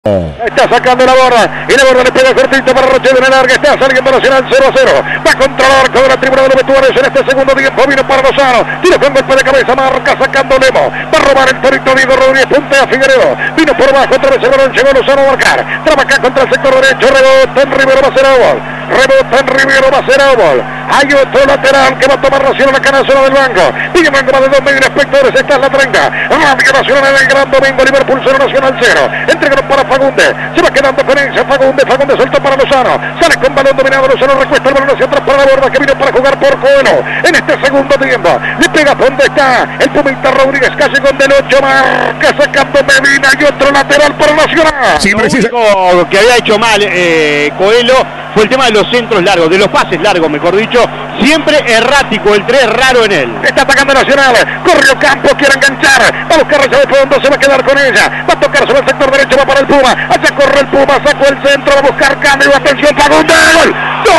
Está sacando la borda y la borda le pega cortito para Roche de la larga. Está saliendo Nacional 0-0. Va contra el arco de la tribuna de los vestuarios en este segundo tiempo. Vino para Lozano. Tiro con golpe de cabeza. Marca sacando Lemo. Va a robar el torito Diego Rodríguez. Puntea Figueredo. Vino por abajo. Otra vez el balón. Llegó Lozano a marcar. Trabaja contra el sector derecho. Rebota en Rivero. Va a ser Obol. Rebota en Rivero. Va a ser Obol. Hay otro lateral que va a tomar Nacional la canasta del banco. Tiene banco más de 2 millones de espectadores. Esta es la 30. Radio Nacional en el Gran Domingo. Liverpool 0, Nacional 0. Entregaron para Fagundes. Se va quedando con ella. Fagundes suelta para Lozano. Sale con balón dominado. Lozano recuesta el balón hacia atrás para la borda que vino para jugar por Coelho. En este segundo tiempo. Le pega donde está el Pumita Rodríguez. Casi con del 8. Marca sacando Medina y otro lateral para Nacional. Sí, preciso. Lo único que había hecho mal Coelho fue el tema de los centros largos, de los pases largos, mejor dicho. Siempre errático, el 3 raro en él. Está atacando Nacional. Corrió Campos, quiere enganchar. Va a buscar esa de fondo, se va a quedar con ella. Va a tocar sobre el sector derecho, va para el Puma. Allá corre el Puma, sacó el centro, va a buscar cambio. Atención, Fagundes. ¡Gol!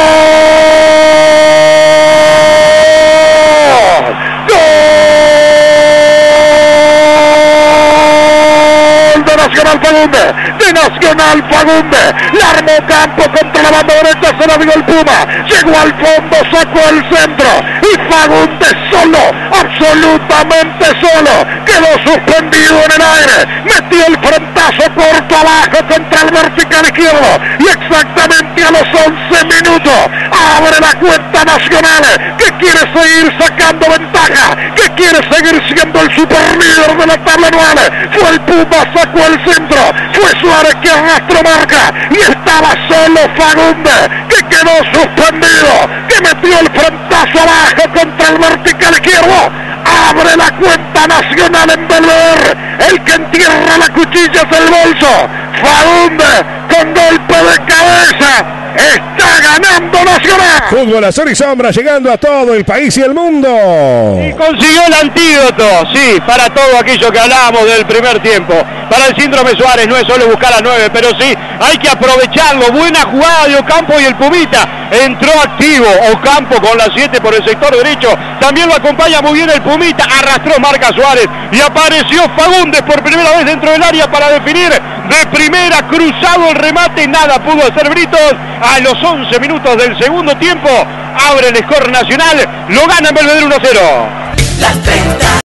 ¡Gol! Nacional Fagundes, de Nacional Fagundes, la armó Campo contra la banda derecha, se la dio el Puma, llegó al fondo, sacó el centro y Fagundes solo, absolutamente solo, quedó suspendido en el aire, metió el frentazo corto abajo contra el vertical izquierdo y exactamente a los 11 minutos abre la cuenta Nacional, que quiere seguir sacando ventaja, que quiere seguir siendo el superlíder de la tabla anual. Fue el Puma, sacó el centro, fue Suárez que arrastró marca y estaba solo Fagundes, que quedó suspendido, que metió el frentazo abajo contra el vertical izquierdo. Abre la cuenta Nacional en Belver, el que entierra la cuchilla es el bolso. Fagundes con golpe de cabeza. Está ganando Nacional. Fútbol azul y sombra llegando a todo el país y el mundo. Y consiguió el antídoto, sí, para todo aquello que hablábamos del primer tiempo. Para el síndrome Suárez no es solo buscar a 9, pero sí hay que aprovecharlo. Buena jugada de Ocampo y el Pumita. Entró activo Ocampo con la 7 por el sector derecho. También lo acompaña muy bien el Pumita. Arrastró marca Suárez y apareció Fagundes por primera vez dentro del área para definir de primera. Cruzado el remate, nada pudo hacer Britos. A los 11 minutos del segundo tiempo abre el score Nacional. Lo gana en Belvedere 1-0.